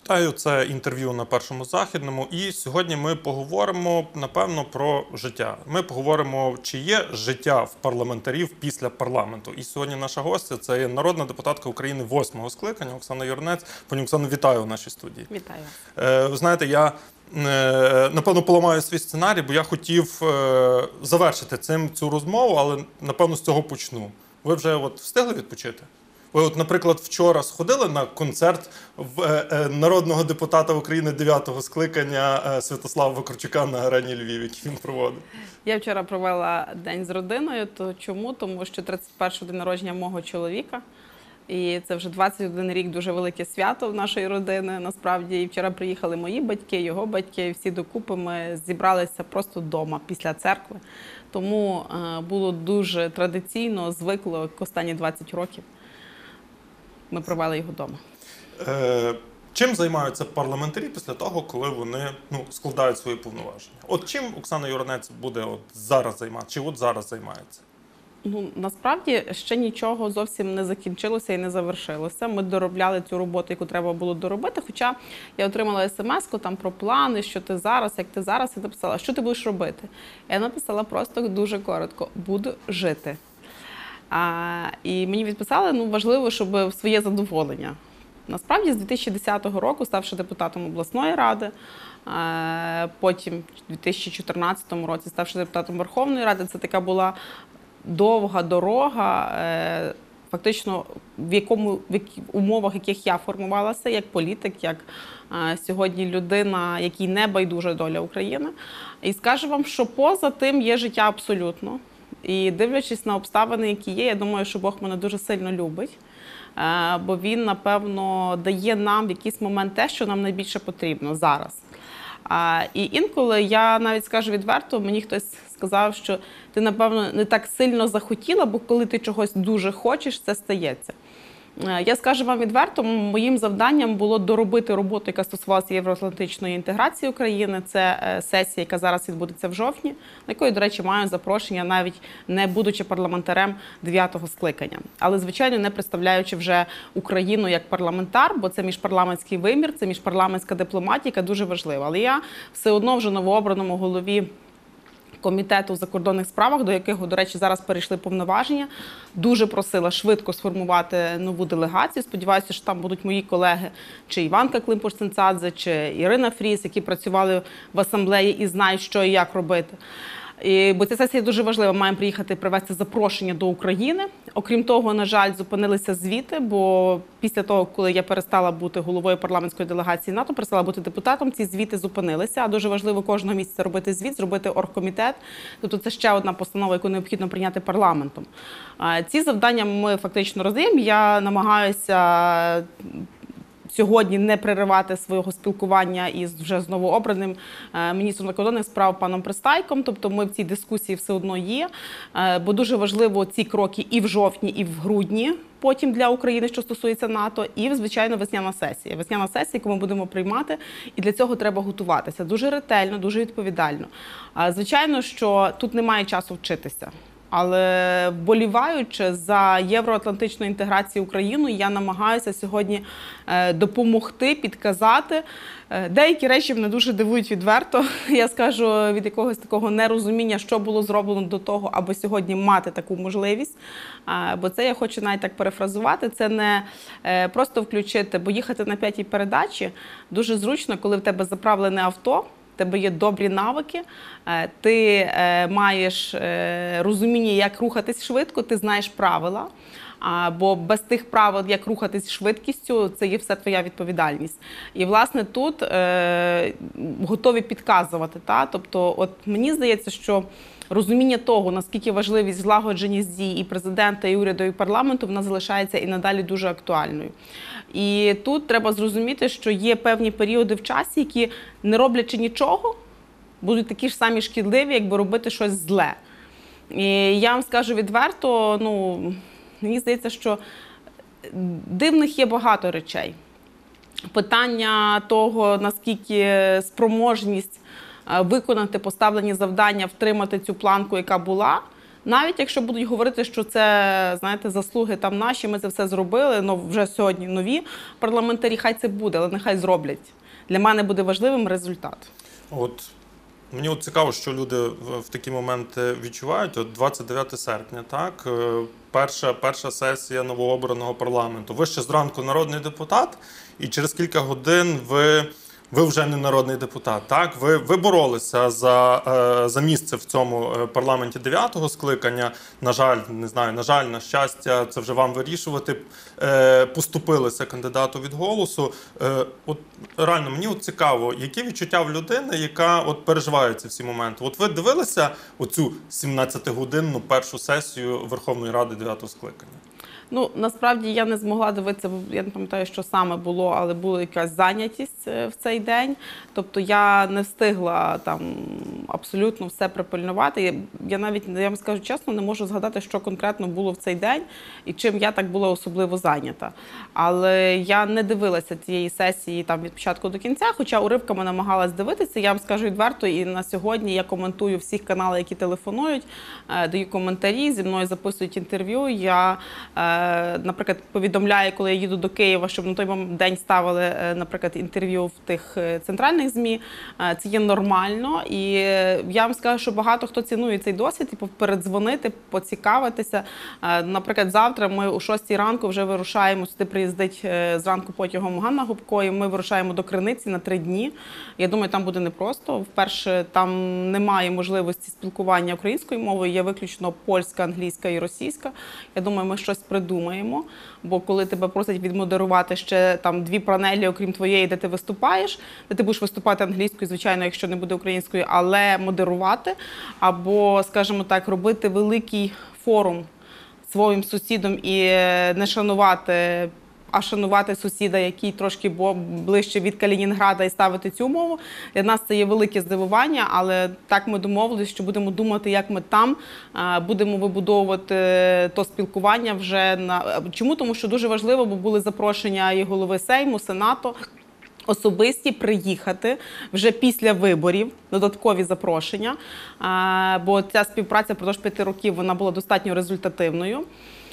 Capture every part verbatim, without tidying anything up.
Вітаю, це інтерв'ю на Першому Західному. І сьогодні ми поговоримо, напевно, про життя. Ми поговоримо, чи є життя в парламентарів після парламенту. І сьогодні наша гостя – це є народна депутатка України восьмого скликання Оксана Юринець. Пані Оксано, вітаю у нашій студії. Вітаю. Ви знаєте, я, напевно, поламаю свій сценарій, бо я хотів завершити цим цю розмову, але, напевно, з цього почну. Ви вже от встигли відпочити? Ви, от, наприклад, вчора сходили на концерт в, е, е, народного депутата України дев'ятого скликання е, Святослава Вакарчука на арені Львів, який він проводив? Я вчора провела день з родиною. То чому? Тому що тридцять перший день народження мого чоловіка. І це вже двадцять один рік дуже велике свято в нашої родини, насправді. І вчора приїхали мої батьки, його батьки, і всі докупи ми зібралися просто вдома після церкви. Тому е, було дуже традиційно, звикло останні двадцять років. Ми провели його вдома. Е, чим займаються парламентарі після того, коли вони ну, складають свої повноваження? От чим Оксана Юринець буде от зараз займатися? Чи от зараз займається? Ну, насправді, ще нічого зовсім не закінчилося і не завершилося. Ми доробляли цю роботу, яку треба було доробити, хоча я отримала смс-ку там про плани, що ти зараз, як ти зараз, і написала, що ти будеш робити? Я написала просто дуже коротко, буду жити. А, і мені відписали, ну, важливо, щоб в своє задоволення. Насправді, з дві тисячі десятого року, ставши депутатом обласної ради, а, потім в дві тисячі чотирнадцятому році, ставши депутатом Верховної Ради, це така була довга дорога, е, фактично в якому в які, умовах, яких я формувалася, як політик, як е, сьогодні людина, якій не байдужа доля України. І скажу вам, що поза тим є життя абсолютно. І дивлячись на обставини, які є, я думаю, що Бог мене дуже сильно любить, бо Він, напевно, дає нам в якийсь момент те, що нам найбільше потрібно зараз. І інколи, я навіть скажу відверто, мені хтось сказав, що ти, напевно, не так сильно захотіла, бо коли ти чогось дуже хочеш, це стається. Я скажу вам відверто, моїм завданням було доробити роботу, яка стосувалася євроатлантичної інтеграції України. Це сесія, яка зараз відбудеться в жовтні, на якої, до речі, маю запрошення, навіть не будучи парламентарем дев'ятого скликання. Але, звичайно, не представляючи вже Україну як парламентар, бо це міжпарламентський вимір, це міжпарламентська дипломатія, яка дуже важлива. Але я все одно вже новообраному голові Комітету в закордонних справах, до якого, до речі, зараз перейшли повноваження, дуже просила швидко сформувати нову делегацію. Сподіваюся, що там будуть мої колеги, чи Іванка Климпуш-Цинцадзе, чи Ірина Фріз, які працювали в асамблеї і знають, що і як робити. І, бо ця сесія дуже важлива, маємо приїхати привезти запрошення до України. Окрім того, на жаль, зупинилися звіти, бо після того, коли я перестала бути головою парламентської делегації НАТО, перестала бути депутатом, ці звіти зупинилися. А дуже важливо кожного місяця робити звіт, зробити оргкомітет. Тобто це ще одна постанова, яку необхідно прийняти парламентом. Ці завдання ми фактично роздаємо. Я намагаюся сьогодні не переривати свого спілкування із вже знову обраним міністром закордонних справ паном Пристайком. Тобто ми в цій дискусії все одно є, бо дуже важливо ці кроки і в жовтні, і в грудні потім для України, що стосується НАТО, і, звичайно, весняна сесія. Весняна сесія, яку ми будемо приймати, і для цього треба готуватися. Дуже ретельно, дуже відповідально. Звичайно, що тут немає часу вчитися. Але вболіваючи за євроатлантичну інтеграцію України, я намагаюся сьогодні допомогти, підказати. Деякі речі мене дуже дивують відверто. Я скажу, від якогось такого нерозуміння, що було зроблено до того, аби сьогодні мати таку можливість. Бо це я хочу навіть так перефразувати. Це не просто включити, бо їхати на п'ятій передачі дуже зручно, коли в тебе заправлене авто, в тебе є добрі навики, ти маєш розуміння, як рухатись швидко, ти знаєш правила, бо без тих правил, як рухатись швидкістю, це є все твоя відповідальність. І, власне, тут готові підказувати. Та? Тобто, от мені здається, що розуміння того, наскільки важливість злагодженість дій і президента, і уряду, і парламенту, вона залишається і надалі дуже актуальною. І тут треба зрозуміти, що є певні періоди в часі, які, не роблячи нічого, будуть такі ж самі шкідливі, якби робити щось зле. І я вам скажу відверто, ну, мені здається, що дивних є багато речей. Питання того, наскільки спроможність виконати поставлені завдання, втримати цю планку, яка була, Навіть якщо будуть говорити, що це, знаєте, заслуги там наші, ми це все зробили, ну вже сьогодні нові парламентарі, хай це буде, але нехай зроблять. Для мене буде важливим результат. От мені от цікаво, що люди в, в такі моменти відчувають. От двадцять дев'яте серпня, так, е, перша, перша сесія новообраного парламенту. Ви ще зранку народний депутат, і через кілька годин ви... Ви вже не народний депутат, так? Ви, ви боролися за, е, за місце в цьому парламенті дев'ятого скликання. На жаль, не знаю, на жаль, на щастя, це вже вам вирішувати. Е, поступилися кандидату від «Голосу». Е, от реально, мені от цікаво, які відчуття в людини, яка от переживає ці всі моменти? От ви дивилися оцю сімнадцятигодинну першу сесію Верховної Ради дев'ятого скликання? Ну, насправді я не змогла дивитися, бо я не пам'ятаю, що саме було, але була якась зайнятість в цей день. Тобто я не встигла там абсолютно все припильнувати. Я, я навіть, я вам скажу чесно, не можу згадати, що конкретно було в цей день і чим я так була особливо зайнята. Але я не дивилася цієї сесії там від початку до кінця, хоча уривками намагалась дивитися. Я вам скажу відверто, і на сьогодні я коментую всіх каналів, які телефонують, даю коментарі, зі мною записують інтерв'ю. Я наприклад, повідомляє, коли я їду до Києва, щоб на той день ставили, наприклад, інтерв'ю в тих центральних ЗМІ. Це є нормально. І я вам скажу, що багато хто цінує цей досвід, і передзвонити, поцікавитися. Наприклад, завтра ми о шостій ранку вже вирушаємо, сюди приїздить зранку потягом Ганна Гопко, і ми вирушаємо до Криниці на три дні. Я думаю, там буде непросто. Вперше, там немає можливості спілкування українською мовою, є виключно польська, англійська і російська. Я думаю, ми щось придумаємо, бо коли тебе просять відмодерувати ще там дві панелі, окрім твоєї, де ти виступаєш, де ти будеш виступати англійською, звичайно, якщо не буде українською, але модерувати, або, скажімо так, робити великий форум своїм сусідом і не шанувати, а шанувати сусіда, який трошки ближче від Калінінграда, і ставити цю мову. Для нас це є велике здивування, але так ми домовилися, що будемо думати, як ми там будемо вибудовувати то спілкування вже на... Чому? Тому що дуже важливо, бо були запрошення і голови Сейму, Сенату, особисті приїхати вже після виборів, додаткові запрошення, бо ця співпраця впродовж п'яти років вона була достатньо результативною.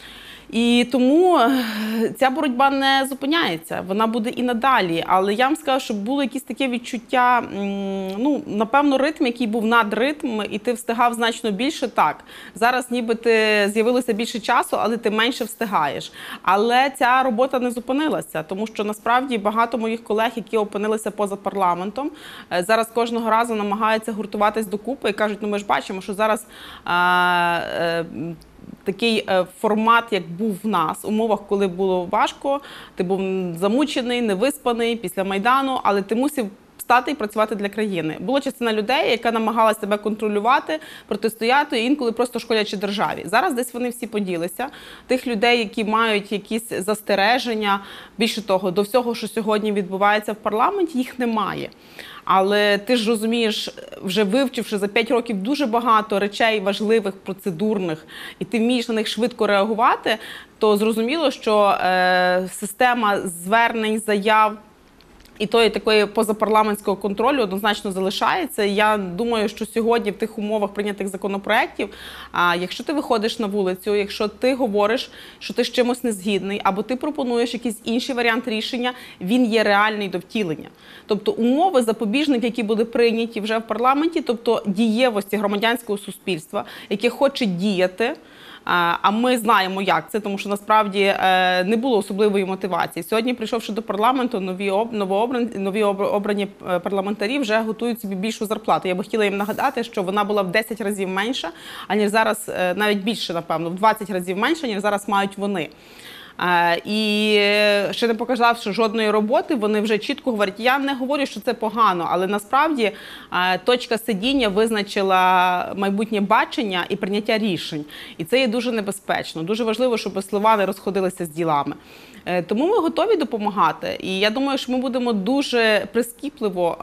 І тому ця боротьба не зупиняється, вона буде і надалі. Але я вам скажу, що було якесь таке відчуття, ну, напевно, ритм, який був над ритм, і ти встигав значно більше, так. Зараз ніби ти з'явилося більше часу, але ти менше встигаєш. Але ця робота не зупинилася, тому що насправді багато моїх колег, які опинилися поза парламентом, зараз кожного разу намагаються гуртуватись докупи і кажуть, ну ми ж бачимо, що зараз а, а, такий формат, як був в нас, в умовах, коли було важко, ти був замучений, невиспаний після Майдану, але ти мусив стати і працювати для країни. Була частина людей, яка намагалась тебе контролювати, протистояти, інколи просто шкодячи державі. Зараз десь вони всі поділися. Тих людей, які мають якісь застереження, більше того, до всього, що сьогодні відбувається в парламенті, їх немає. Але ти ж розумієш, вже вивчивши за п'ять років дуже багато речей важливих, процедурних, і ти вмієш на них швидко реагувати, то зрозуміло, що е, система звернень, заяв і тої такої позапарламентського контролю однозначно залишається. Я думаю, що сьогодні в тих умовах прийнятих законопроєктів, якщо ти виходиш на вулицю, якщо ти говориш, що ти з чимось не згідний, або ти пропонуєш якийсь інший варіант рішення, він є реальний до втілення. Тобто умови, запобіжники, які були прийняті вже в парламенті, тобто дієвості громадянського суспільства, яке хоче діяти, а ми знаємо, як це, тому що насправді не було особливої мотивації. Сьогодні, прийшовши до парламенту, нові, новообрані, нові обрані парламентарі вже готують собі більшу зарплату. Я би хотіла їм нагадати, що вона була в десять разів менша, аніж зараз, навіть більше, напевно, в двадцять разів менша, ніж зараз мають вони. І ще не показавши жодної роботи, вони вже чітко говорять, я не говорю, що це погано, але насправді точка сидіння визначила майбутнє бачення і прийняття рішень. І це є дуже небезпечно. Дуже важливо, щоб слова не розходилися з ділами. Тому ми готові допомагати. І я думаю, що ми будемо дуже прискіпливо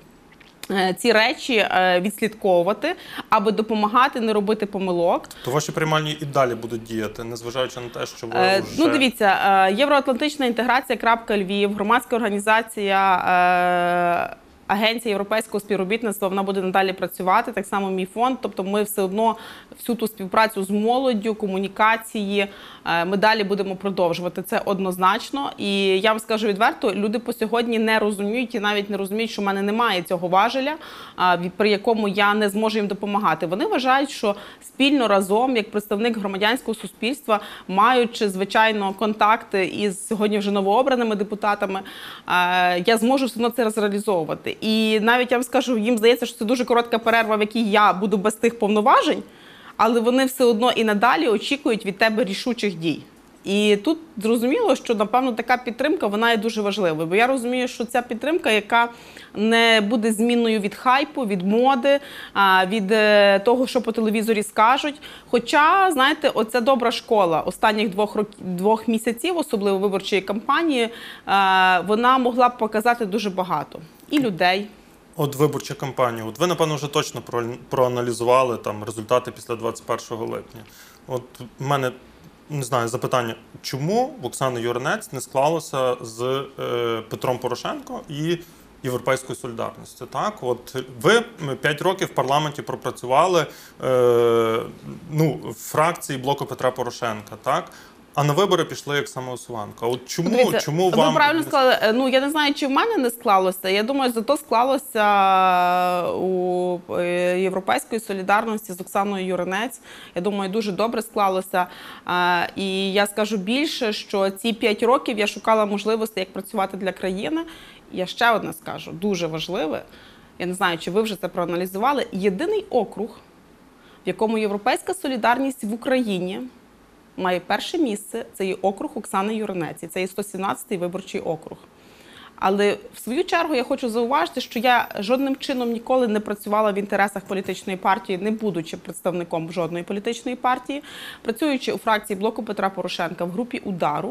ці речі відслідковувати, аби допомагати не робити помилок. То ваші приймальні і далі будуть діяти, незважаючи на те, що ви вже... вже... Ну, дивіться, Євроатлантична інтеграція.Львів, громадська організація агенція європейського співробітництва, вона буде надалі працювати, так само мій фонд. Тобто ми все одно всю ту співпрацю з молоддю, комунікації, ми далі будемо продовжувати. Це однозначно. І я вам скажу відверто, люди по сьогодні не розуміють і навіть не розуміють, що в мене немає цього важеля, при якому я не зможу їм допомагати. Вони вважають, що спільно разом, як представник громадянського суспільства, маючи, звичайно, контакти із сьогодні вже новообраними депутатами, я зможу все одно це зреалізовувати. І навіть я вам скажу, їм здається, що це дуже коротка перерва, в якій я буду без тих повноважень, але вони все одно і надалі очікують від тебе рішучих дій. І тут зрозуміло, що, напевно, така підтримка, вона є дуже важливою. Бо я розумію, що ця підтримка, яка не буде змінною від хайпу, від моди, від того, що по телевізорі скажуть. Хоча, знаєте, оця добра школа останніх двох, років, двох місяців, особливо виборчої кампанії, вона могла б показати дуже багато. І людей. От виборча кампанія. От ви, напевно, вже точно проаналізували там результати після двадцять першого липня. От в мене, не знаю, запитання, чому в Оксани Юринець не склалося з е, Петром Порошенко і Європейською солідарністю? Так, от ви п'ять років в парламенті пропрацювали е, ну, в фракції блоку Петра Порошенка, так? А на вибори пішли як самоусуванка. От чому, Дивіться, чому вам... Ви правильно сказали. Ну, я не знаю, чи в мене не склалося. Я думаю, зато склалося у Європейської солідарності з Оксаною Юринець. Я думаю, дуже добре склалося. І я скажу більше, що ці п'ять років я шукала можливості, як працювати для країни. І я ще одне скажу, дуже важливе. Я не знаю, чи ви вже це проаналізували. Єдиний округ, в якому Європейська солідарність в Україні має перше місце, це є округ Оксани Юринець, це є сто сімнадцятий виборчий округ. Але в свою чергу я хочу зауважити, що я жодним чином ніколи не працювала в інтересах політичної партії, не будучи представником жодної політичної партії, працюючи у фракції блоку Петра Порошенка в групі «Удару».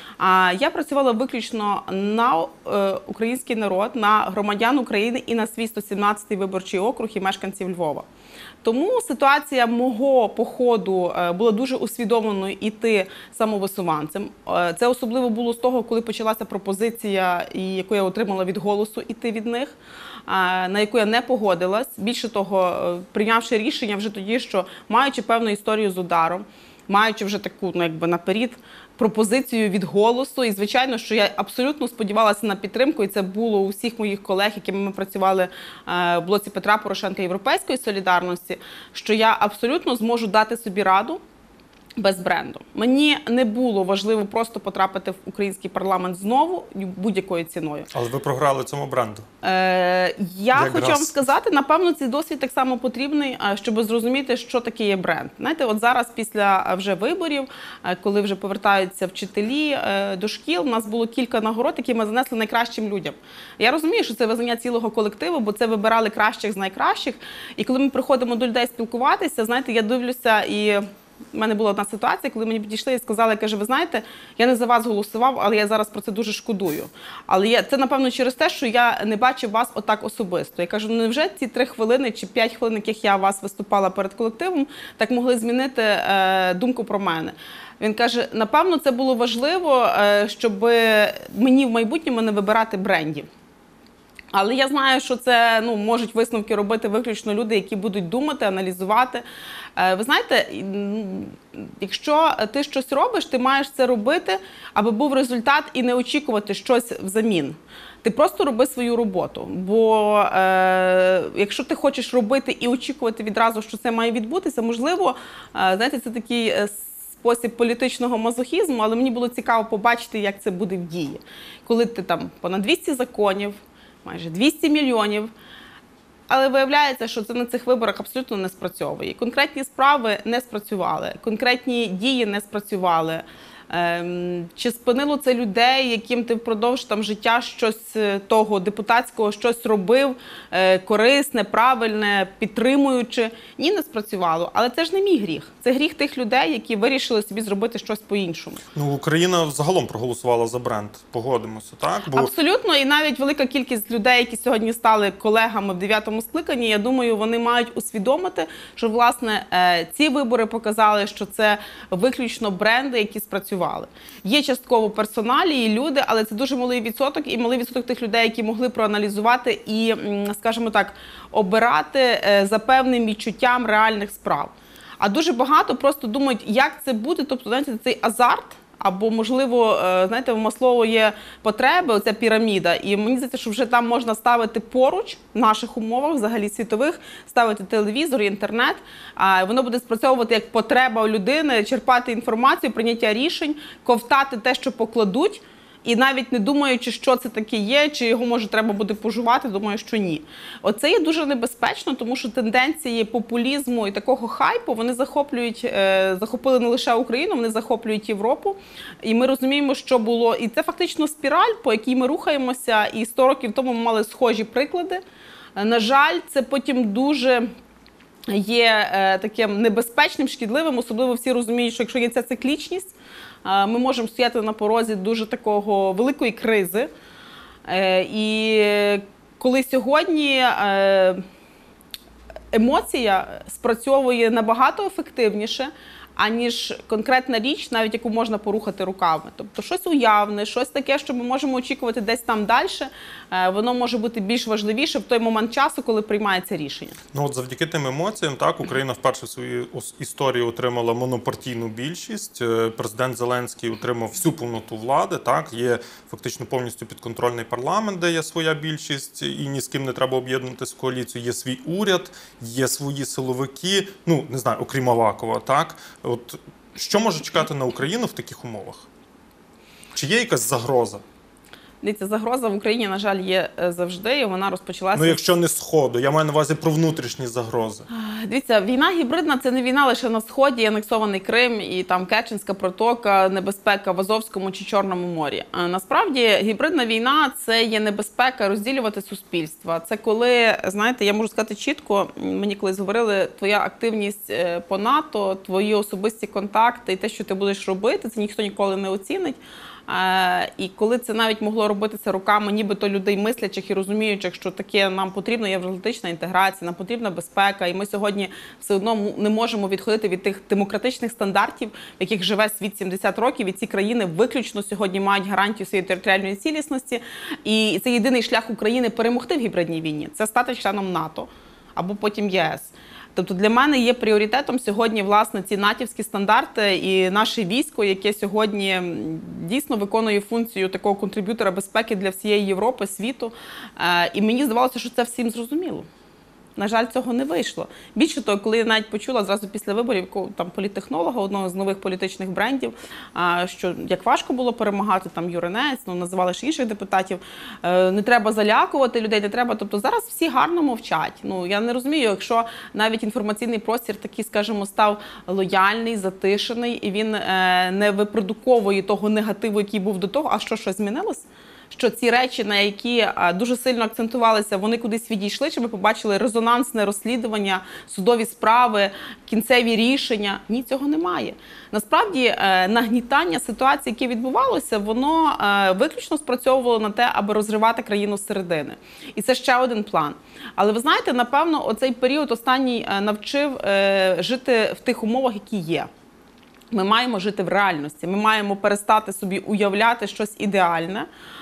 Я працювала виключно на український народ, на громадян України і на свій сто сімнадцятий виборчий округ і мешканців Львова. Тому ситуація мого походу була дуже усвідомленою іти самовисуванцем. Це особливо було з того, коли почалася пропозиція, яку я отримала від «Голосу», іти від них, на яку я не погодилась. Більше того, прийнявши рішення вже тоді, що маючи певну історію з «Ударом», маючи вже таку, ну, якби наперед, пропозицію від «Голосу». І, звичайно, що я абсолютно сподівалася на підтримку, і це було у всіх моїх колег, якими ми працювали в блоці Петра Порошенка Європейської солідарності, що я абсолютно зможу дати собі раду без бренду. Мені не було важливо просто потрапити в український парламент знову будь-якою ціною. Але ви програли цьому бренду. Е, я Як хочу раз. вам сказати, напевно, цей досвід так само потрібний, щоб зрозуміти, що таке є бренд. Знаєте, от зараз після вже виборів, коли вже повертаються вчителі до шкіл, у нас було кілька нагород, які ми занесли найкращим людям. Я розумію, що це визнання цілого колективу, бо це вибирали кращих з найкращих. І коли ми приходимо до людей спілкуватися, знаєте, я дивлюся і... У мене була одна ситуація, коли мені підійшли і сказали, каже, ви знаєте, я не за вас голосував, але я зараз про це дуже шкодую. Але я, це, напевно, через те, що я не бачив вас отак особисто. Я кажу, ну невже ці три хвилини чи п'ять хвилин, яких я вас виступала перед колективом, так могли змінити е, думку про мене? Він каже, напевно, це було важливо, е, щоб мені в майбутньому не вибирати брендів. Але я знаю, що це, ну, можуть висновки робити виключно люди, які будуть думати, аналізувати. Ви знаєте, якщо ти щось робиш, ти маєш це робити, аби був результат і не очікувати щось взамін. Ти просто роби свою роботу, бо е, якщо ти хочеш робити і очікувати відразу, що це має відбутися, можливо, е, знаєте, це такий спосіб політичного мазохізму, але мені було цікаво побачити, як це буде в дії. Коли ти там понад двісті законів, майже двісті мільйонів, але виявляється, що це на цих виборах абсолютно не спрацьовує. Конкретні справи не спрацювали, конкретні дії не спрацювали. Чи спинило це людей, яким ти впродовж там життя щось того депутатського, щось робив, корисне, правильне, підтримуючи? Ні, не спрацювало. Але це ж не мій гріх. Це гріх тих людей, які вирішили собі зробити щось по-іншому. Ну, Україна загалом проголосувала за бренд, погодимося, так? Бо... Абсолютно, і навіть велика кількість людей, які сьогодні стали колегами в дев'ятому скликанні, я думаю, вони мають усвідомити, що, власне, ці вибори показали, що це виключно бренди, які спрацювали. працювали. Є частково персоналі, люди, але це дуже малий відсоток, і малий відсоток тих людей, які могли проаналізувати і, скажімо так, обирати за певним відчуттям реальних справ. А дуже багато просто думають, як це буде, тобто, знаєте, цей азарт, або, можливо, знаєте, в Маслоу є потреби, оця піраміда, і мені здається, що вже там можна ставити поруч, в наших умовах, взагалі світових, ставити телевізор, інтернет, а воно буде спрацьовувати як потреба у людини, черпати інформацію, прийняття рішень, ковтати те, що покладуть, і навіть не думаючи, що це таке є, чи його, може, треба буде пожувати, думаю, що ні. Оце є дуже небезпечно, тому що тенденції популізму і такого хайпу, вони захоплюють, е, захопили не лише Україну, вони захоплюють Європу. І ми розуміємо, що було. І це фактично спіраль, по якій ми рухаємося, і сто років тому ми мали схожі приклади. На жаль, це потім дуже є е, таким небезпечним, шкідливим, особливо всі розуміють, що якщо є ця циклічність, ми можемо стояти на порозі дуже такого великої кризи. І коли сьогодні емоція спрацьовує набагато ефективніше, аніж конкретна річ, навіть яку можна порухати руками. Тобто щось уявне, щось таке, що ми можемо очікувати десь там далі, воно може бути більш важливіше в той момент часу, коли приймається рішення. Ну от завдяки тим емоціям, так, Україна вперше в своїй історії отримала монопартійну більшість. Президент Зеленський отримав всю повноту влади, так, є фактично повністю підконтрольний парламент, де є своя більшість, і ні з ким не треба об'єднувати з коаліцію. Є свій уряд, є свої силовики, ну, не знаю, окрім Авакова, так. От що може чекати на Україну в таких умовах? Чи є якась загроза? Дивіться, загроза в Україні, на жаль, є завжди, і вона розпочалася... Ну, якщо не Сходу, я маю на увазі про внутрішні загрози. Дивіться, війна гібридна – це не війна лише на Сході, анексований Крим і там Керченська протока, небезпека в Азовському чи Чорному морі. А насправді, гібридна війна – це є небезпека розділювати суспільства. Це коли, знаєте, я можу сказати чітко, мені колись говорили, твоя активність по НАТО, твої особисті контакти і те, що ти будеш робити, це ніхто ніколи не оцінить. І коли це навіть могло робитися руками нібито людей мислячих і розуміючих, що таке нам потрібна євроатлантична інтеграція, нам потрібна безпека, і ми сьогодні все одно не можемо відходити від тих демократичних стандартів, в яких живе світ сімдесят років, і ці країни виключно сьогодні мають гарантію своєї територіальної цілісності. І це єдиний шлях України перемогти в гібридній війні – це стати членом НАТО або потім ЄС. Тобто для мене є пріоритетом сьогодні, власне, ці натівські стандарти і наше військо, яке сьогодні дійсно виконує функцію такого контриб'ютора безпеки для всієї Європи, світу. І мені здавалося, що це всім зрозуміло. На жаль, цього не вийшло. Більше того, коли я навіть почула зразу після виборів там політтехнолога, одного з нових політичних брендів, що як важко було перемагати, там Юринець, ну, називали ж інших депутатів, не треба залякувати людей, не треба. Тобто зараз всі гарно мовчать. Ну, я не розумію, якщо навіть інформаційний простір такий, скажімо, став лояльний, затишений, і він не випродуковує того негативу, який був до того, а що щось змінилось? Що ці речі, на які дуже сильно акцентувалися, вони кудись відійшли, чи ми побачили резонансне розслідування, судові справи, кінцеві рішення? Ні, цього немає. Насправді, нагнітання ситуації, яке відбувалося, воно виключно спрацьовувало на те, аби розривати країну зсередини. І це ще один план. Але ви знаєте, напевно, оцей період останній навчив жити в тих умовах, які є. Ми маємо жити в реальності, ми маємо перестати собі уявляти щось ідеальне.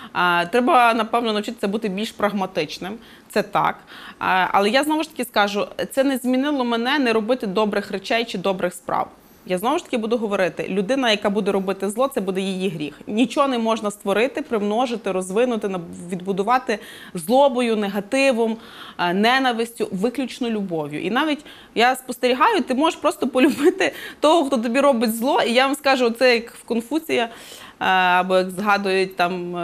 Треба, напевно, навчитися бути більш прагматичним, це так. Але я знову ж таки скажу, це не змінило мене не робити добрих речей чи добрих справ. Я знову ж таки буду говорити, людина, яка буде робити зло, це буде її гріх. Нічого не можна створити, примножити, розвинути, відбудувати злобою, негативом, ненавистю, виключно любов'ю. І навіть я спостерігаю, ти можеш просто полюбити того, хто тобі робить зло, і я вам скажу, це як в Конфуція, або як згадують там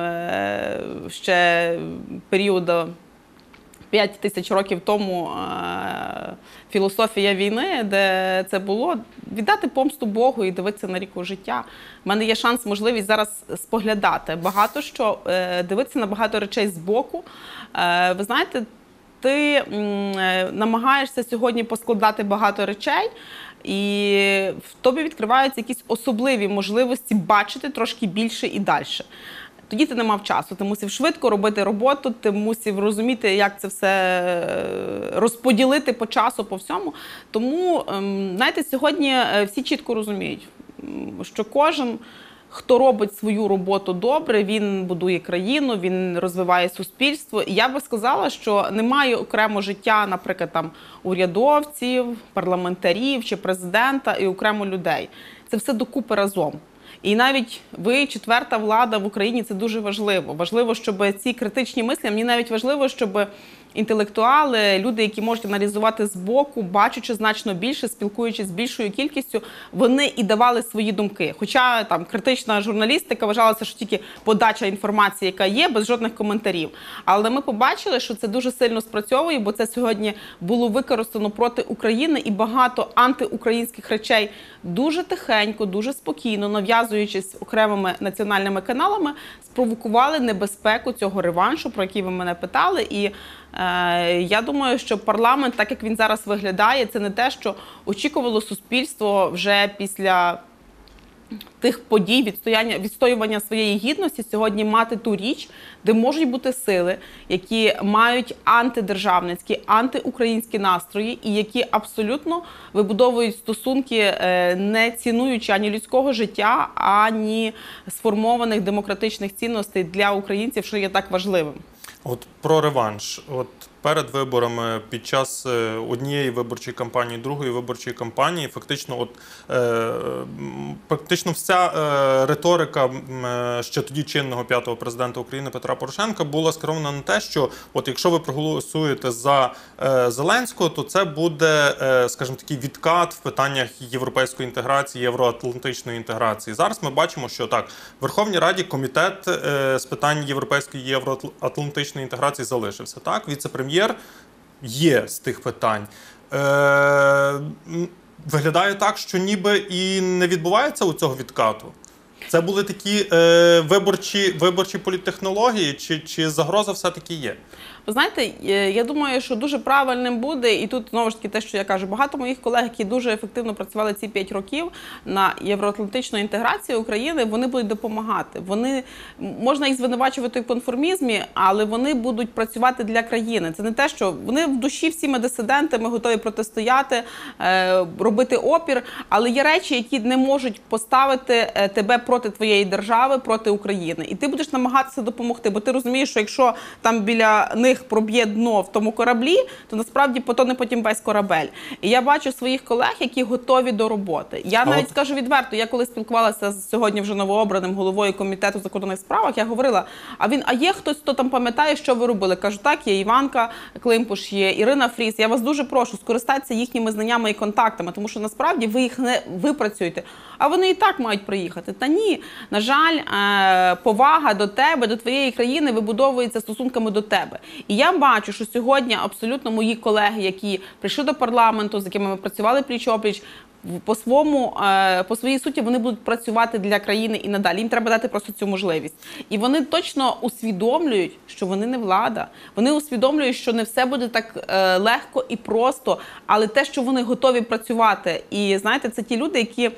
ще періоду п'ять тисяч років тому філософія війни, де це було, віддати помсту Богу і дивитися на ріку життя. У мене є шанс, можливість зараз споглядати багато що, дивитися на багато речей збоку. Ви знаєте, ти намагаєшся сьогодні поскладати багато речей, і в тобі відкриваються якісь особливі можливості бачити трошки більше і далі. Тоді ти не мав часу, ти мусив швидко робити роботу, ти мусив розуміти, як це все розподілити по часу, по всьому. Тому, знаєте, сьогодні всі чітко розуміють, що кожен хто робить свою роботу добре, він будує країну, він розвиває суспільство. І я би сказала, що немає окремо життя, наприклад, там урядовців, парламентарів чи президента і окремо людей. Це все докупи разом. І навіть ви, четверта влада в Україні, це дуже важливо. Важливо, щоб ці критичні мислі, мені навіть важливо, щоб інтелектуали, люди, які можуть аналізувати збоку, бачачи значно більше, спілкуючись з більшою кількістю, вони і давали свої думки. Хоча там критична журналістика вважалася, що тільки подача інформації, яка є, без жодних коментарів. Але ми побачили, що це дуже сильно спрацьовує, бо це сьогодні було використано проти України, і багато антиукраїнських речей дуже тихенько, дуже спокійно, нав'язуючись окремими національними каналами, спровокували небезпеку цього реваншу, про який ви мене питали. І е, я думаю, що парламент, так як він зараз виглядає, це не те, що очікувало суспільство вже після тих подій, відстояння, відстоювання своєї гідності, сьогодні мати ту річ, де можуть бути сили, які мають антидержавницькі, антиукраїнські настрої і які абсолютно вибудовують стосунки, не цінуючи ані людського життя, ані сформованих демократичних цінностей для українців, що є так важливим. От про реванш. От перед виборами, під час однієї виборчої кампанії, другої виборчої кампанії, фактично, от е, практично вся е, риторика е, ще тоді чинного п'ятого президента України Петра Порошенка була скерована на те, що от якщо ви проголосуєте за е, Зеленського, то це буде, е, скажімо, такий відкат в питаннях європейської інтеграції, євроатлантичної інтеграції. Зараз ми бачимо, що так, в Верховній Раді комітет е, з питань європейської євроатлантичної інтеграції залишився. Так, віце-прем'єр є з тих питань. Е, виглядає так, що ніби і не відбувається у цього відкату. Це були такі е, виборчі, виборчі політтехнології, чи, чи загроза все-таки є? Ви знаєте, я думаю, що дуже правильним буде, і тут, знову ж таки, те, що я кажу, багато моїх колег, які дуже ефективно працювали ці п'ять років на євроатлантичну інтеграцію України, вони будуть допомагати. Вони, можна їх звинувачувати в конформізмі, але вони будуть працювати для країни. Це не те, що вони в душі всі ми дисиденти, ми готові протистояти, робити опір, але є речі, які не можуть поставити тебе проти твоєї держави, проти України. І ти будеш намагатися допомогти, бо ти розумієш, що якщо там біля них проб'є дно в тому кораблі, то насправді потоне потім весь корабель. І я бачу своїх колег, які готові до роботи. Я навіть от... скажу відверто, я коли спілкувалася з сьогодні вже новообраним головою комітету в закордонних справах, я говорила, а він, а є хтось, хто там пам'ятає, що ви робили? Кажу, так, є Іванка Климпуш, є Ірина Фріз. Я вас дуже прошу, скористатися їхніми знаннями і контактами, тому що насправді ви їх не випрацюєте. А вони і так мають приїхати. Та ні, на жаль, повага до тебе, до твоєї країни вибудовується стосунками до тебе. І я бачу, що сьогодні абсолютно мої колеги, які прийшли до парламенту, з якими ми працювали пліч-опліч, по своєму, по своїй суті вони будуть працювати для країни і надалі. Їм треба дати просто цю можливість. І вони точно усвідомлюють, що вони не влада. Вони усвідомлюють, що не все буде так легко і просто, але те, що вони готові працювати. І знаєте, це ті люди, які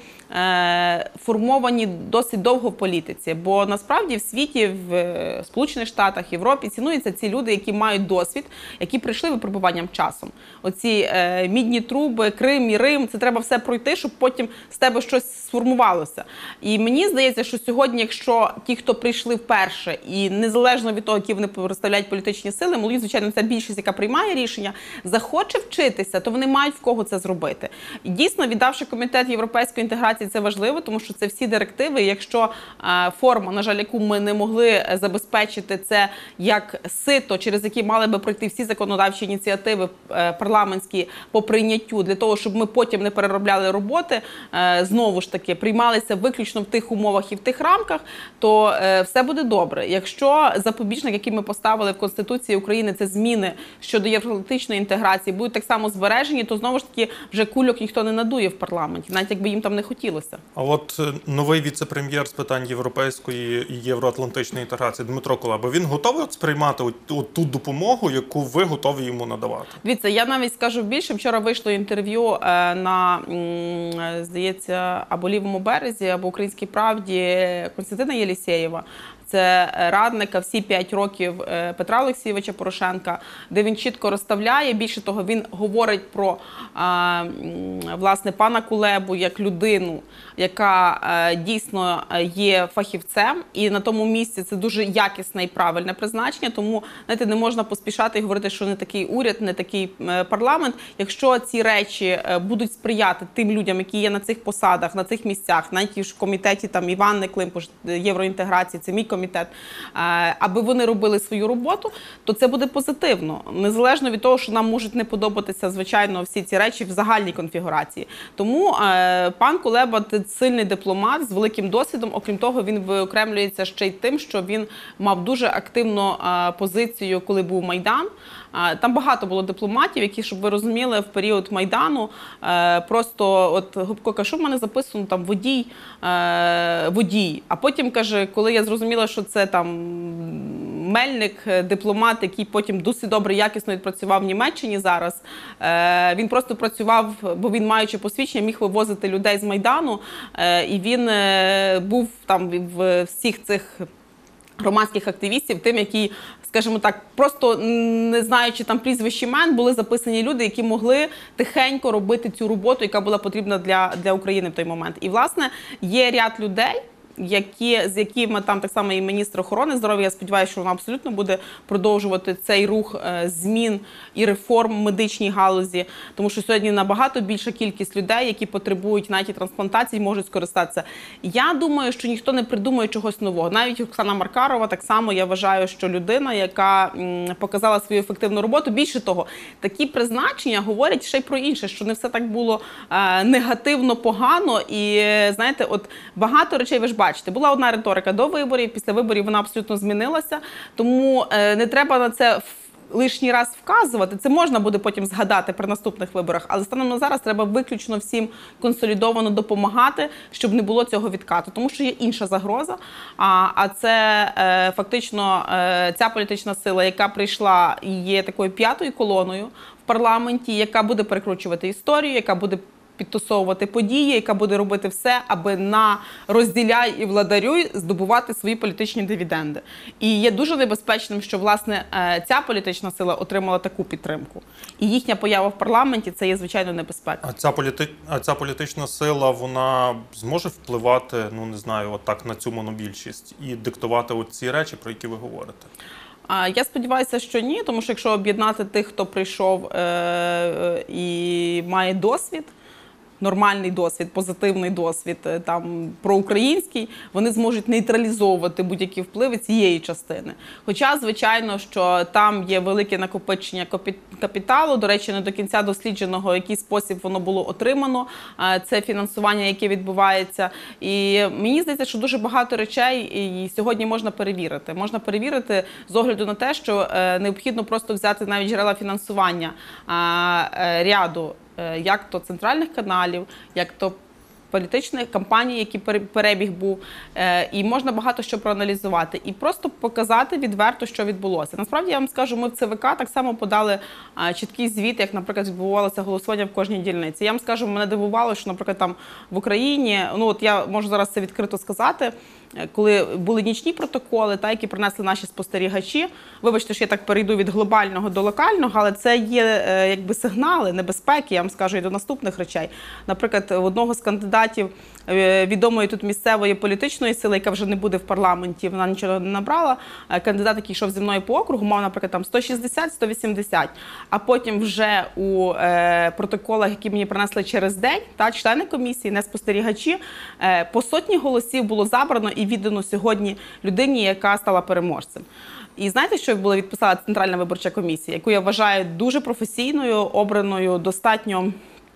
формовані досить довго в політиці. Бо насправді в світі, в Сполучених Штатах, Європі цінуються ці люди, які мають досвід, які прийшли випробуванням часом. Оці мідні труби, Крим і Рим, це треба все пройти, щоб потім з тебе щось сформувалося. І мені здається, що сьогодні, якщо ті, хто прийшли вперше, і незалежно від того, які вони представляють політичні сили, молоді, звичайно, це більшість, яка приймає рішення, захоче вчитися, то вони мають в кого це зробити. І дійсно, віддавши комітет європейської інтеграції, це важливо, тому що це всі директиви. Якщо е, форма, на жаль, яку ми не могли забезпечити, це як сито, через які мали би пройти всі законодавчі ініціативи е, парламентські по прийняттю, для того, щоб ми потім не переробляли роботи, е, знову ж таки, приймалися виключно в тих умовах і в тих рамках, то е, все буде добре. Якщо запобіжник, який ми поставили в Конституції України, це зміни щодо євроатлантичної інтеграції, будуть так само збережені, то знову ж таки вже кульок ніхто не надує в парламенті, навіть якби їм там не хотілося. А от новий віце-прем'єр з питань європейської і євроатлантичної інтеграції Дмитро Кулеба, він готовий от сприймати от, от ту допомогу, яку ви готові йому надавати? Дивіться, я навіть скажу більше. Вчора вийшло інтерв'ю е, на, м, здається, або Лівому березі, або Українській правді Костянтина Єлісєєва. це радника всі п'ять років Петра Олексійовича Порошенка, де він чітко розставляє. Більше того, він говорить про власне пана Кулебу як людину, яка дійсно є фахівцем, і на тому місці це дуже якісне і правильне призначення. Тому, знаєте, не можна поспішати і говорити, що не такий уряд, не такий парламент. Якщо ці речі будуть сприяти тим людям, які є на цих посадах, на цих місцях, навіть в комітеті там Іван Климпуш, євроінтеграції, це мій комітет, аби вони робили свою роботу, то це буде позитивно. Незалежно від того, що нам можуть не подобатися, звичайно, всі ці речі в загальній конфігурації. Тому пан Кулеба – сильний дипломат з великим досвідом. Окрім того, він виокремлюється ще й тим, що він мав дуже активну позицію, коли був Майдан. Там багато було дипломатів, які, щоб ви розуміли, в період Майдану просто, от Гопко каже, що в мене записано там водій, водій. А потім каже, коли я зрозуміла, що це там Мельник, дипломат, який потім досить добре, якісно відпрацював в Німеччині зараз, він просто працював, бо він, маючи посвідчення, міг вивозити людей з Майдану, і він був там в всіх цих громадських активістів, тим, які, скажімо так, просто не знаючи там прізвищ імен, були записані люди, які могли тихенько робити цю роботу, яка була потрібна для, для України в той момент. І, власне, є ряд людей, які, з якими там так само і міністр охорони здоров'я, я сподіваюся, що вона абсолютно буде продовжувати цей рух змін і реформ в медичній галузі, тому що сьогодні набагато більша кількість людей, які потребують навіть трансплантації, можуть скористатися. Я думаю, що ніхто не придумує чогось нового. Навіть Оксана Маркарова, так само, я вважаю, що людина, яка показала свою ефективну роботу. Більше того, такі призначення говорять ще й про інше, що не все так було негативно, погано. І, знаєте, от багато речей, ви ж бачите, була одна риторика до виборів, після виборів вона абсолютно змінилася, тому не треба на це лишній раз вказувати. Це можна буде потім згадати при наступних виборах, але станом на зараз треба виключно всім консолідовано допомагати, щоб не було цього відкату. Тому що є інша загроза, а, а це е, фактично е, ця політична сила, яка прийшла і є такою п'ятою колоною в парламенті, яка буде перекручувати історію, яка буде підтасовувати події, яка буде робити все, аби на розділяй і владарюй здобувати свої політичні дивіденди. І є дуже небезпечним, що, власне, ця політична сила отримала таку підтримку. І їхня поява в парламенті – це є, звичайно, небезпека. А ця, політи... а ця політична сила, вона зможе впливати, ну, не знаю, отак на цю монобільшість і диктувати от ці речі, про які ви говорите? Я сподіваюся, що ні, тому що якщо об'єднати тих, хто прийшов е- і має досвід, нормальний досвід, позитивний досвід, там, проукраїнський, вони зможуть нейтралізовувати будь-які впливи цієї частини. Хоча, звичайно, що там є велике накопичення капіталу, до речі, не до кінця дослідженого, в який спосіб воно було отримано, це фінансування, яке відбувається. І мені здається, що дуже багато речей і сьогодні можна перевірити. Можна перевірити з огляду на те, що необхідно просто взяти навіть джерела фінансування ряду як то центральних каналів, як то політичних кампаній, які перебіг був, і можна багато що проаналізувати. І просто показати відверто, що відбулося. Насправді, я вам скажу, ми в ЦВК так само подали чіткий звіт, як, наприклад, відбувалося голосування в кожній дільниці. Я вам скажу, мене дивувало, що, наприклад, там в Україні, ну от я можу зараз це відкрито сказати, коли були нічні протоколи, та, які принесли наші спостерігачі. Вибачте, що я так перейду від глобального до локального, але це є якби сигнали небезпеки, я вам скажу, і до наступних речей. Наприклад, в одного з кандидатів відомої тут місцевої політичної сили, яка вже не буде в парламенті, вона нічого не набрала, кандидат, який йшов зі мною по округу, мав, наприклад, там сто шістдесят - сто вісімдесят. А потім вже у е, протоколах, які мені принесли через день, та, члени комісії, не спостерігачі, е, по сотні голосів було забрано і віддано сьогодні людині, яка стала переможцем. І знаєте, що була відписала Центральна виборча комісія, яку я вважаю дуже професійною, обраною, достатньо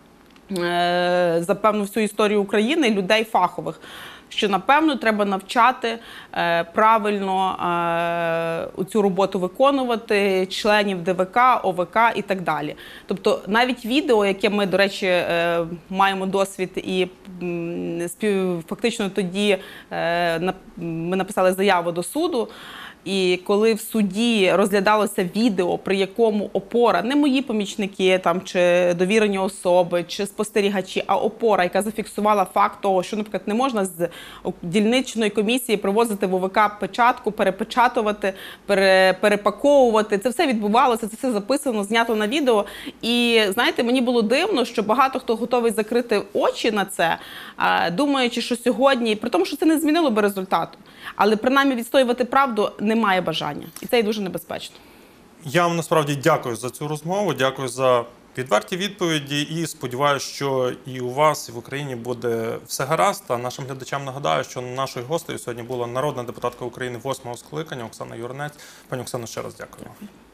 е, за певну всю історію України, людей фахових, що, напевно, треба навчати е, правильно е, цю роботу виконувати, членів ДВК, ОВК і так далі. Тобто навіть відео, яке ми, до речі, е, маємо досвід і м, спів, фактично тоді е, на, ми написали заяву до суду, І коли в суді розглядалося відео, при якому опора, не мої помічники там, чи довірені особи, чи спостерігачі, а опора, яка зафіксувала факт того, що, наприклад, не можна з дільничної комісії привозити в ОВК печатку, перепечатувати, пере, перепаковувати. Це все відбувалося, це все записано, знято на відео. І, знаєте, мені було дивно, що багато хто готовий закрити очі на це, думаючи, що сьогодні, при тому, що це не змінило би результату, але принаймні відстоювати правду немає бажання. І це є дуже небезпечно. Я вам насправді дякую за цю розмову, дякую за відверті відповіді і сподіваюся, що і у вас, і в Україні буде все гаразд. А нашим глядачам нагадаю, що нашою гостею сьогодні була народна депутатка України восьмого скликання Оксана Юринець. Пані Оксано, ще раз дякую.